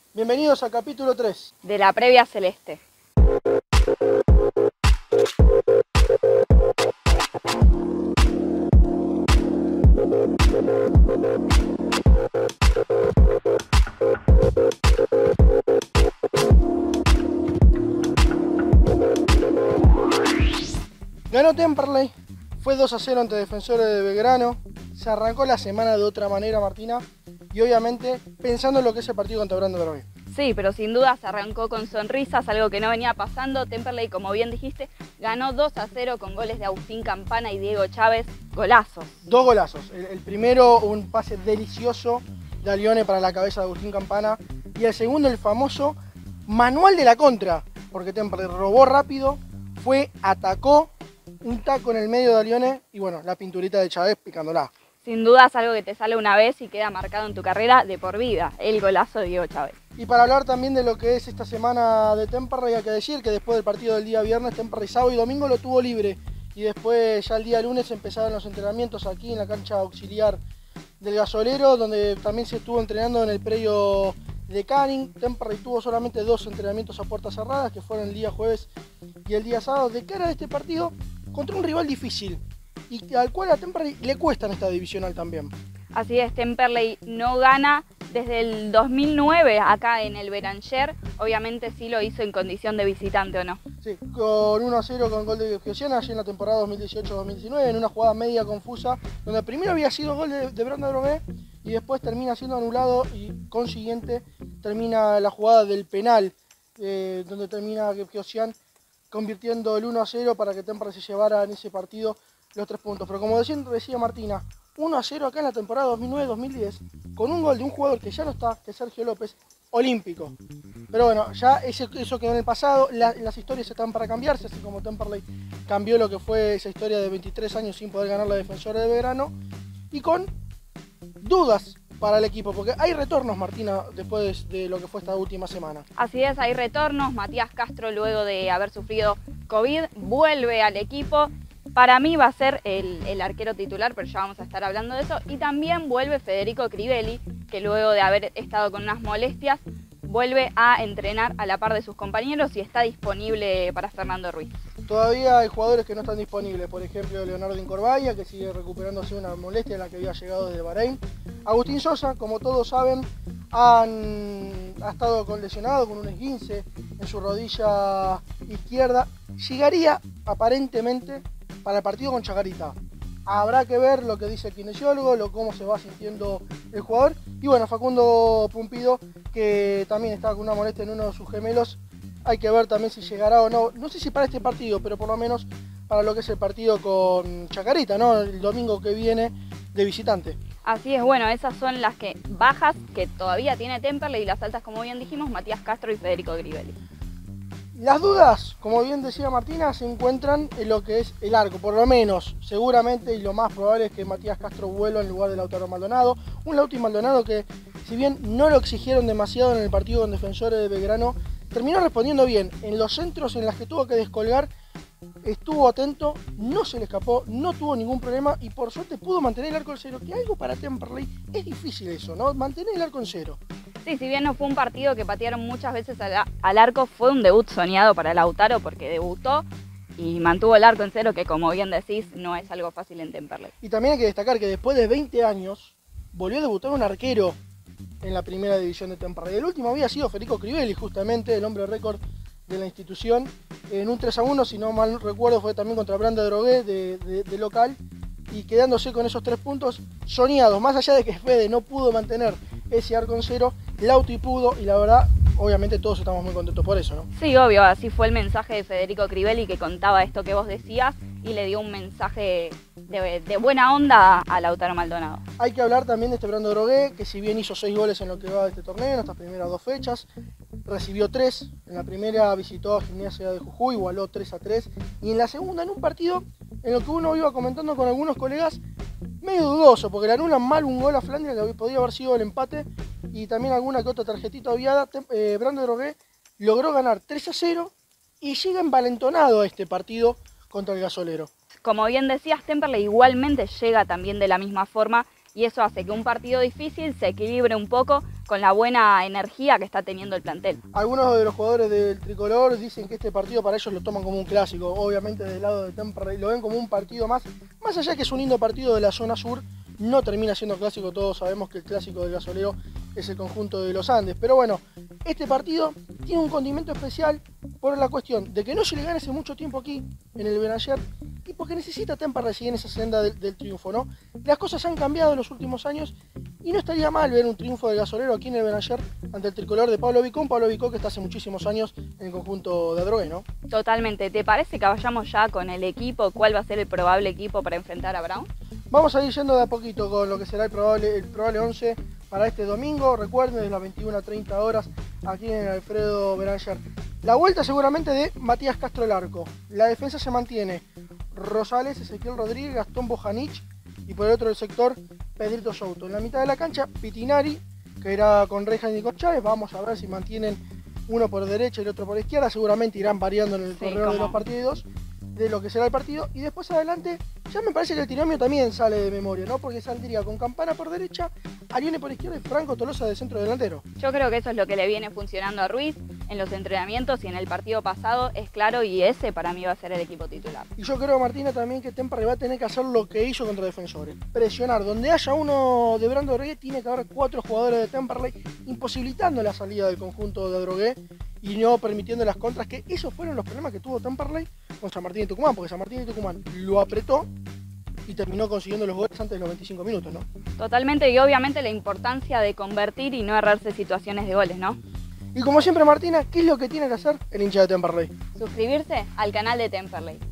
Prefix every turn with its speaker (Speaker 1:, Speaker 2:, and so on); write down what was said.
Speaker 1: Bienvenidos al capítulo 3
Speaker 2: de la previa celeste.
Speaker 1: Ganó Temperley, fue 2-0 ante Defensores de Belgrano. Se arrancó la semana de otra manera, Martina, y obviamente pensando en lo que es el partido contra Brando Drogué.
Speaker 2: Sí, pero sin duda se arrancó con sonrisas, algo que no venía pasando. Temperley, como bien dijiste, ganó 2-0 con goles de Agustín Campana y Diego Chávez. Golazos.
Speaker 1: Dos golazos. El primero, un pase delicioso de Alione para la cabeza de Agustín Campana. Y el segundo, el famoso manual de la contra, porque Temperley robó rápido, atacó, un taco en el medio de Alione y bueno, la pinturita de Chávez picándola.
Speaker 2: Sin duda es algo que te sale una vez y queda marcado en tu carrera de por vida, el golazo de Diego Chávez.
Speaker 1: Y para hablar también de lo que es esta semana de Temperley, hay que decir que después del partido del día viernes, Temperley sábado y domingo lo tuvo libre. Y después ya el día lunes empezaron los entrenamientos aquí en la cancha auxiliar del Gasolero, donde también se estuvo entrenando en el predio de Canning. Temperley tuvo solamente 2 entrenamientos a puertas cerradas, que fueron el día jueves y el día sábado, de cara a este partido contra un rival difícil y al cual a Temperley le cuesta en esta divisional también.
Speaker 2: Así es, Temperley no gana desde el 2009 acá en el Beranger. Obviamente sí lo hizo en condición de visitante, ¿o no?
Speaker 1: Sí, con 1-0 con gol de Geosiana allí en la temporada 2018-2019, en una jugada media confusa, donde primero había sido gol de Brando Drogué y después termina siendo anulado y consiguiente termina la jugada del penal, donde termina Geosian convirtiendo el 1-0 para que Temperley se llevara en ese partido los 3 puntos. Pero como decía Martina, 1-0 acá en la temporada 2009-2010, con un gol de un jugador que ya no está, que es Sergio López, olímpico. Pero bueno, ya eso quedó en el pasado, las historias están para cambiarse, así como Temperley cambió lo que fue esa historia de 23 años sin poder ganar la Defensores de Belgrano, y con dudas para el equipo, porque hay retornos, Martina, después de lo que fue esta última semana.
Speaker 2: Así es, hay retornos. Matías Castro, luego de haber sufrido COVID, vuelve al equipo. Para mí va a ser el arquero titular, pero ya vamos a estar hablando de eso. Y también vuelve Federico Crivelli, que luego de haber estado con unas molestias, vuelve a entrenar a la par de sus compañeros y está disponible para Fernando Ruiz.
Speaker 1: Todavía hay jugadores que no están disponibles, por ejemplo Leonardo Incorvaya, que sigue recuperándose una molestia en la que había llegado desde Bahrein. Agustín Sosa, como todos saben, ha estado lesionado con un esguince en su rodilla izquierda. Llegaría aparentemente para el partido con Chacarita. Habrá que ver lo que dice el kinesiólogo, cómo se va sintiendo el jugador. Y bueno, Facundo Pumpido, que también está con una molestia en uno de sus gemelos. Hay que ver también si llegará o no. No sé si para este partido, pero por lo menos para lo que es el partido con Chacarita, ¿no? El domingo que viene de visitante.
Speaker 2: Así es, bueno, esas son las bajas que todavía tiene Temperley, y las altas, como bien dijimos, Matías Castro y Federico Crivelli.
Speaker 1: Las dudas, como bien decía Martina, se encuentran en lo que es el arco, por lo menos, seguramente, y lo más probable es que Matías Castro vuelva en lugar de Lautaro Maldonado. Un Lauti Maldonado que, si bien no lo exigieron demasiado en el partido con Defensores de Belgrano, terminó respondiendo bien. En los centros en los que tuvo que descolgar, estuvo atento, no se le escapó, no tuvo ningún problema y por suerte pudo mantener el arco en cero, que algo para Temperley es difícil eso, ¿no? Mantener el arco en cero.
Speaker 2: Sí, si bien no fue un partido que patearon muchas veces al arco, fue un debut soñado para Lautaro porque debutó y mantuvo el arco en cero, que como bien decís, no es algo fácil en Temperley.
Speaker 1: Y también hay que destacar que después de 20 años volvió a debutar un arquero en la primera división de Temperley. El último había sido Federico Crivelli, justamente, el hombre récord de la institución, en un 3-1, si no mal recuerdo, fue también contra Brando Drogué de local, y quedándose con esos 3 puntos soñados. Más allá de que Fede no pudo mantener ese arco en cero, Lauti pudo, y la verdad, obviamente todos estamos muy contentos por eso, ¿no?
Speaker 2: Sí, obvio, así fue el mensaje de Federico Crivelli, que contaba esto que vos decías y le dio un mensaje de buena onda a Lautaro Maldonado.
Speaker 1: Hay que hablar también de este Brando Drogué, que si bien hizo 6 goles en lo que va de este torneo, en estas primeras 2 fechas, recibió 3. En la primera visitó a Gimnasia de Jujuy, igualó 3-3. Y en la segunda, en un partido en lo que uno iba comentando con algunos colegas, medio dudoso, porque le anulan mal un gol a Flandria, que podía haber sido el empate, y también alguna que otra tarjetita obviada. Brando Drogué logró ganar 3-0 y llega envalentonado a este partido contra el Gasolero.
Speaker 2: Como bien decías, Temperley igualmente llega también de la misma forma y eso hace que un partido difícil se equilibre un poco con la buena energía que está teniendo el plantel.
Speaker 1: Algunos de los jugadores del tricolor dicen que este partido para ellos lo toman como un clásico. Obviamente del lado de Temperley lo ven como un partido más allá que es un lindo partido de la zona sur, no termina siendo clásico. Todos sabemos que el clásico del Gasolero es el conjunto de los Andes. Pero bueno, este partido tiene un condimento especial por la cuestión de que no se le gana hace mucho tiempo aquí en el Benayer y porque necesita Temperley seguir en esa senda del triunfo, ¿no? Las cosas han cambiado en los últimos años y no estaría mal ver un triunfo del Gasolero aquí en el Benayer ante el tricolor de Pablo Vicó, que está hace muchísimos años en el conjunto de Adrogué, ¿no?
Speaker 2: Totalmente. ¿Te parece que vayamos ya con el equipo? ¿Cuál va a ser el probable equipo para enfrentar a Brown?
Speaker 1: Vamos a ir yendo de a poquito con lo que será el probable 11 para este domingo. Recuerden, desde las 21:30 horas aquí en el Alfredo Benayer. La vuelta seguramente de Matías Castro el arco. La defensa se mantiene Rosales, Ezequiel Rodríguez, Gastón Bojanich y por el otro del sector Pedrito Souto. En la mitad de la cancha Pitinari, que irá con Reja y con Chávez. Vamos a ver si mantienen uno por derecha y el otro por izquierda. Seguramente irán variando en el corredor de los partidos, de lo que será el partido. Y después adelante, ya me parece que el trinomio también sale de memoria, ¿no? Porque saldría con Campana por derecha, Arione por izquierda y Franco Tolosa de centro delantero.
Speaker 2: Yo creo que eso es lo que le viene funcionando a Ruiz en los entrenamientos y en el partido pasado, es claro, y ese para mí va a ser el equipo titular.
Speaker 1: Y yo creo, Martina, también que Temperley va a tener que hacer lo que hizo contra Defensores. Presionar. Donde haya uno de Brando Adrogué, tiene que haber 4 jugadores de Temperley, imposibilitando la salida del conjunto de Adrogué y no permitiendo las contras, que esos fueron los problemas que tuvo Temperley con San Martín y Tucumán, porque San Martín y Tucumán lo apretó y terminó consiguiendo los goles antes de los 25 minutos, ¿no?
Speaker 2: Totalmente, y obviamente la importancia de convertir y no errarse situaciones de goles, ¿no?
Speaker 1: Y como siempre, Martina, ¿qué es lo que tiene que hacer el hincha de Temperley?
Speaker 2: Suscribirse al canal de Temperley.